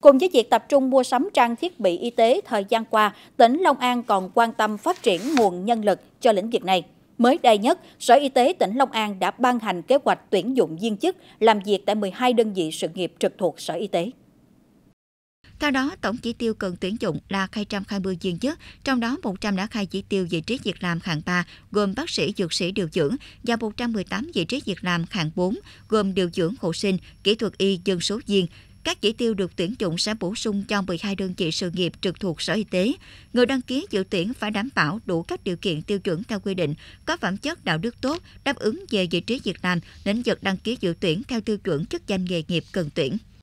Cùng với việc tập trung mua sắm trang thiết bị y tế thời gian qua, tỉnh Long An còn quan tâm phát triển nguồn nhân lực cho lĩnh vực này. Mới đây nhất, Sở Y tế tỉnh Long An đã ban hành kế hoạch tuyển dụng viên chức làm việc tại 12 đơn vị sự nghiệp trực thuộc Sở Y tế. Theo đó, tổng chỉ tiêu cần tuyển dụng là 220 viên chức, trong đó 100 đã khai chỉ tiêu vị trí việc làm hạng 3, gồm bác sĩ, dược sĩ điều dưỡng, và 118 vị trí việc làm hạng 4, gồm điều dưỡng hộ sinh, kỹ thuật y, dân số viên. Các chỉ tiêu được tuyển dụng sẽ bổ sung cho 12 đơn vị sự nghiệp trực thuộc Sở Y tế. Người đăng ký dự tuyển phải đảm bảo đủ các điều kiện tiêu chuẩn theo quy định, có phẩm chất đạo đức tốt, đáp ứng về vị trí việc làm, lĩnh vực đăng ký dự tuyển theo tiêu chuẩn chức danh nghề nghiệp cần tuyển.